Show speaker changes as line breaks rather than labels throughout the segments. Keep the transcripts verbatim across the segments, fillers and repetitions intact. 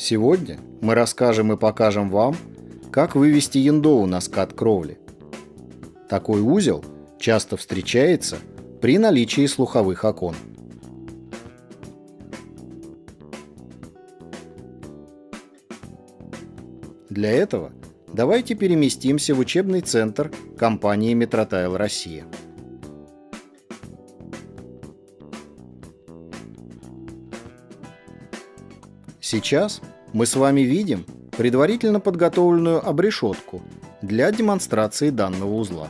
Сегодня мы расскажем и покажем вам, как вывести яндову на скат кровли. Такой узел часто встречается при наличии слуховых окон. Для этого давайте переместимся в учебный центр компании Метротайл Россия. Сейчас мы с вами видим предварительно подготовленную обрешетку для демонстрации данного узла.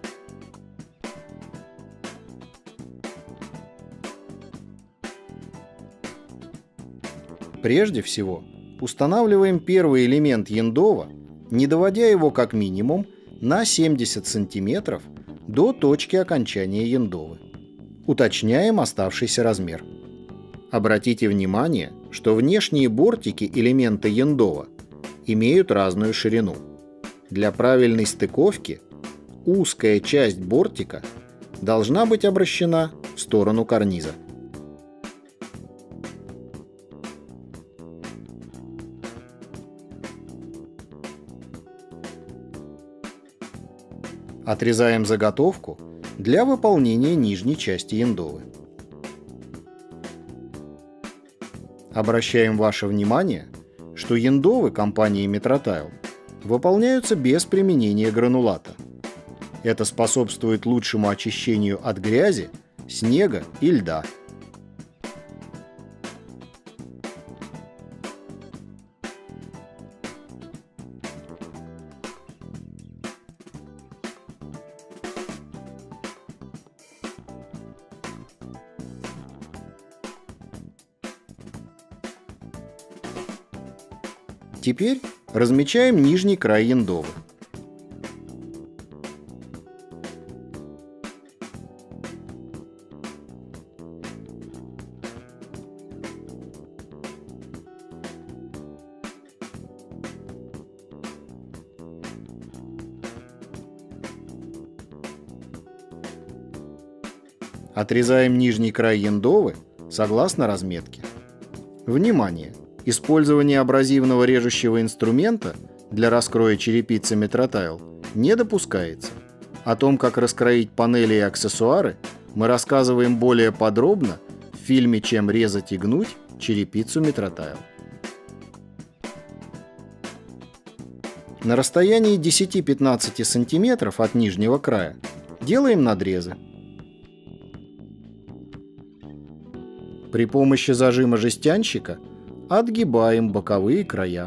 Прежде всего, устанавливаем первый элемент яндова, не доводя его как минимум на семьдесят сантиметров до точки окончания яндовы. Уточняем оставшийся размер. Обратите внимание, что внешние бортики элемента яндова имеют разную ширину. Для правильной стыковки узкая часть бортика должна быть обращена в сторону карниза. Отрезаем заготовку для выполнения нижней части яндовы. Обращаем ваше внимание, что яндовы компании Метротайл выполняются без применения гранулата. Это способствует лучшему очищению от грязи, снега и льда. Теперь размечаем нижний край яндовы. Отрезаем нижний край яндовы согласно разметке. Внимание! Использование абразивного режущего инструмента для раскроя черепицы Метротайл не допускается. О том, как раскроить панели и аксессуары, мы рассказываем более подробно в фильме «Чем резать и гнуть черепицу Метротайл». На расстоянии десяти-пятнадцати сантиметров от нижнего края делаем надрезы. При помощи зажима жестянщика отгибаем боковые края.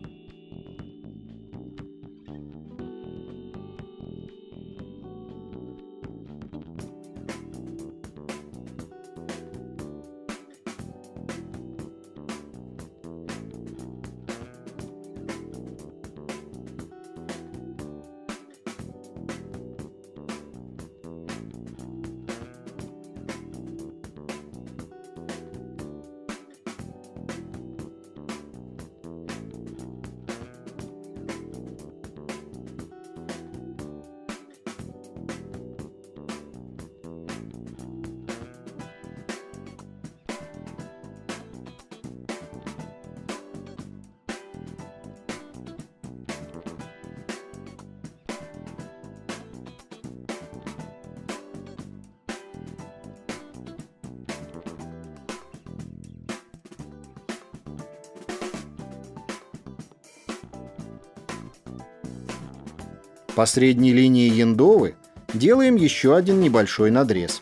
По средней линии яндовы делаем еще один небольшой надрез.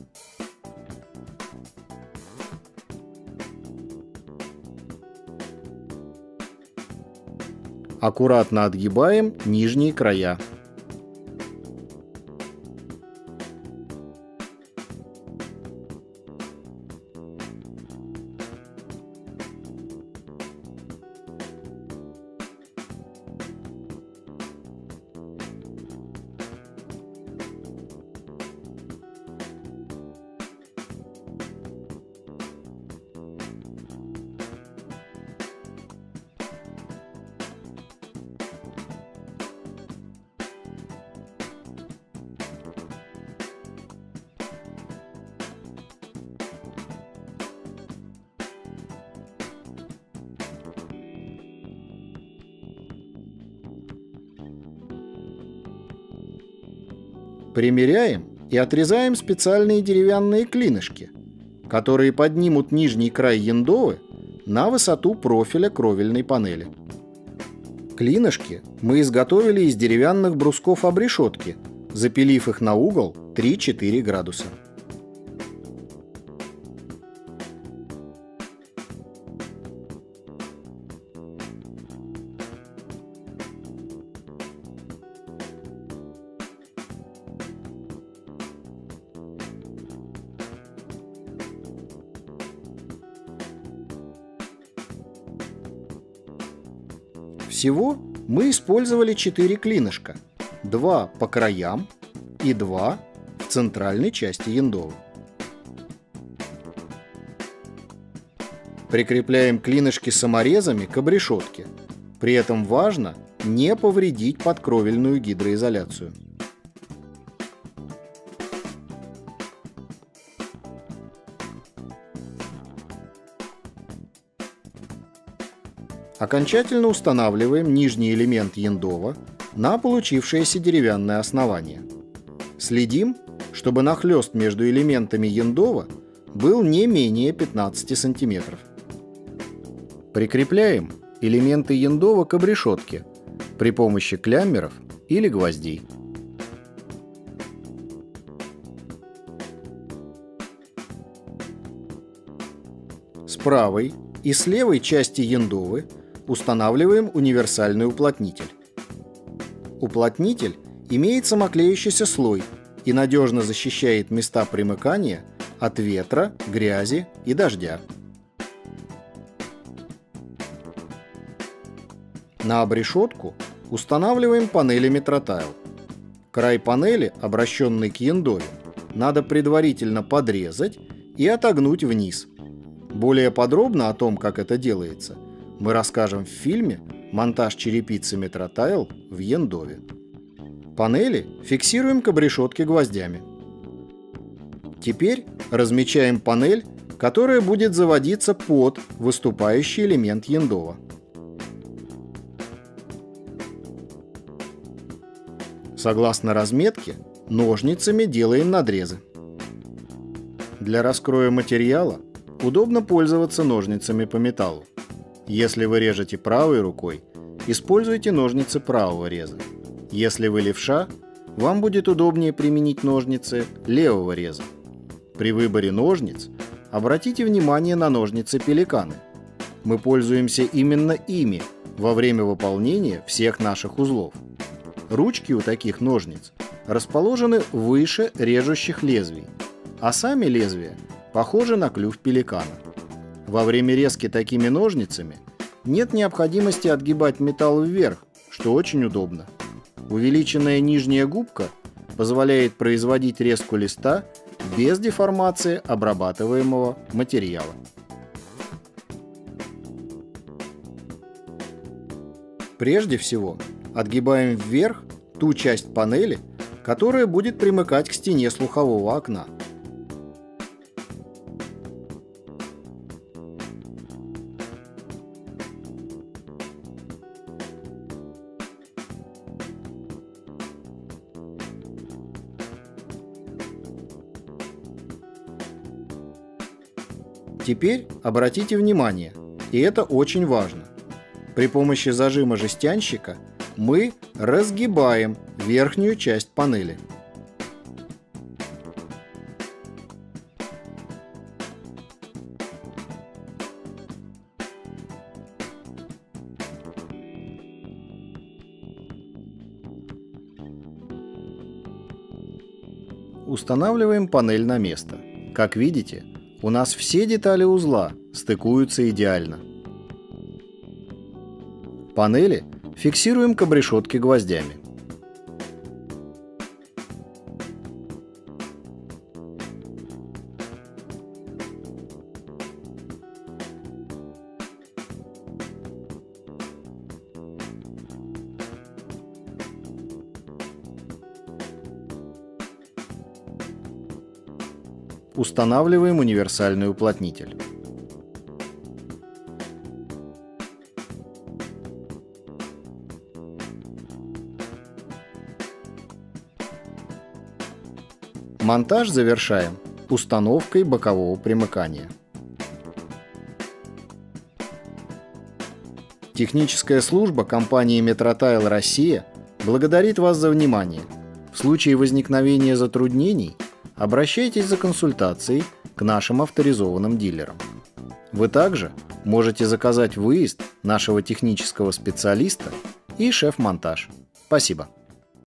Аккуратно отгибаем нижние края. Примеряем и отрезаем специальные деревянные клинышки, которые поднимут нижний край яндовы на высоту профиля кровельной панели. Клинышки мы изготовили из деревянных брусков обрешетки, запилив их на угол три-четыре градуса. Всего мы использовали четыре клинышка, два по краям и два в центральной части яндовы. Прикрепляем клинышки саморезами к обрешетке. При этом важно не повредить подкровельную гидроизоляцию. Окончательно устанавливаем нижний элемент яндова на получившееся деревянное основание. Следим, чтобы нахлест между элементами яндова был не менее пятнадцати сантиметров. Прикрепляем элементы яндова к обрешетке при помощи кляммеров или гвоздей. С правой и с левой части яндовы устанавливаем универсальный уплотнитель. Уплотнитель имеет самоклеющийся слой и надежно защищает места примыкания от ветра, грязи и дождя. На обрешетку устанавливаем панели Метротайл. Край панели, обращенный к яндове, надо предварительно подрезать и отогнуть вниз. Более подробно о том, как это делается, мы расскажем в фильме «Монтаж черепицы Метротайл в яндове». Панели фиксируем к обрешетке гвоздями. Теперь размечаем панель, которая будет заводиться под выступающий элемент яндова. Согласно разметке, ножницами делаем надрезы. Для раскроя материала удобно пользоваться ножницами по металлу. Если вы режете правой рукой, используйте ножницы правого реза. Если вы левша, вам будет удобнее применить ножницы левого реза. При выборе ножниц обратите внимание на ножницы пеликаны. Мы пользуемся именно ими во время выполнения всех наших узлов. Ручки у таких ножниц расположены выше режущих лезвий, а сами лезвия похожи на клюв пеликана. Во время резки такими ножницами нет необходимости отгибать металл вверх, что очень удобно. Увеличенная нижняя губка позволяет производить резку листа без деформации обрабатываемого материала. Прежде всего, отгибаем вверх ту часть панели, которая будет примыкать к стене слухового окна. Теперь обратите внимание, и это очень важно. При помощи зажима жестянщика мы разгибаем верхнюю часть панели. Устанавливаем панель на место. Как видите, у нас все детали узла стыкуются идеально. Панели фиксируем к обрешетке гвоздями. Устанавливаем универсальный уплотнитель. Монтаж завершаем установкой бокового примыкания. Техническая служба компании Метротайл Россия благодарит вас за внимание. В случае возникновения затруднений обращайтесь за консультацией к нашим авторизованным дилерам. Вы также можете заказать выезд нашего технического специалиста и шеф-монтаж. Спасибо.